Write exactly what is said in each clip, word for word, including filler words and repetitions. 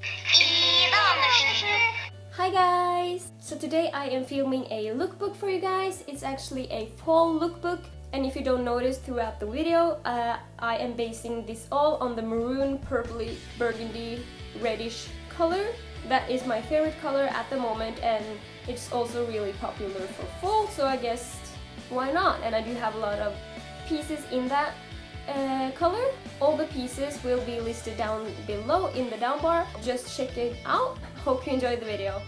Hi guys! So today I am filming a lookbook for you guys. It's actually a fall lookbook, and if you don't notice throughout the video, uh, I am basing this all on the maroon, purpley, burgundy, reddish color. That is my favorite color at the moment, and it's also really popular for fall, so I guess why not? And I do have a lot of pieces in that uh, color. All the pieces will be listed down below in the down bar. Just check it out. Hope you enjoyed the video.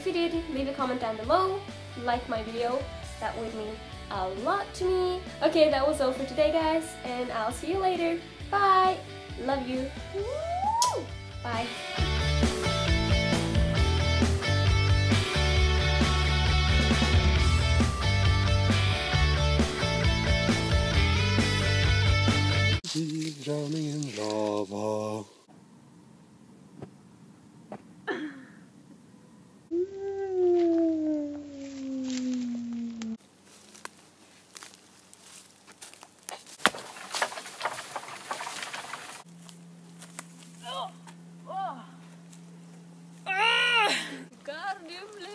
if you did, leave a comment down below, like my video, that would mean a lot to me. Okay, that was all for today guys, and I'll see you later. Bye! Love you! Woo! Bye! Drowning in lava. Cardium